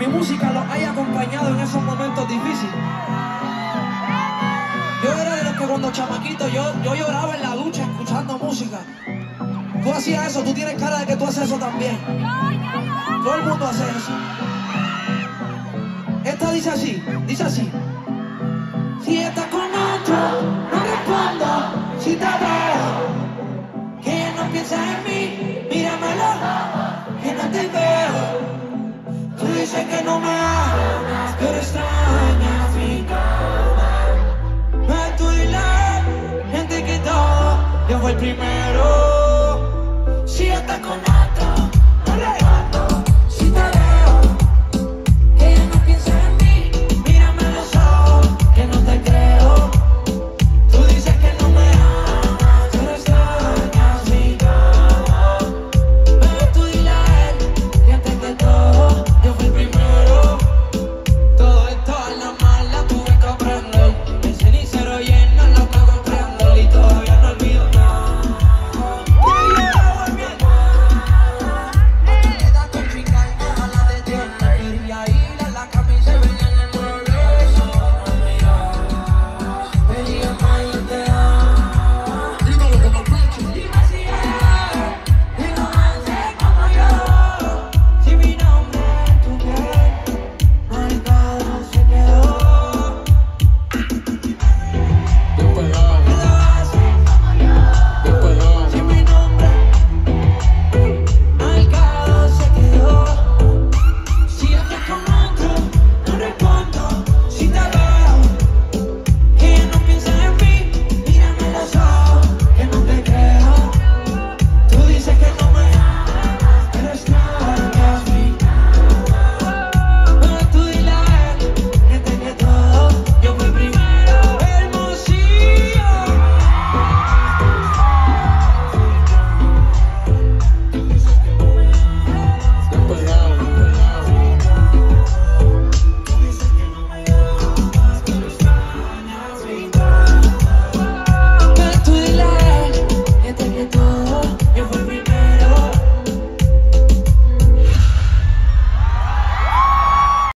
mi música los haya acompañado en esos momentos difíciles. Yo era de los que cuando chamaquito yo lloraba en la ducha escuchando música. Tú hacías eso, tú tienes cara de que tú haces eso también. Todo el mundo hace eso. Esta dice así, dice así. Si estás con otro, no respondo. Si te veo, que no piensas en mí, míramelo, que no te veo. Tú dices que no me amas, pero extrañas mi cama. No es tu Dile, gente que todo, yo fui el primero. Si estás con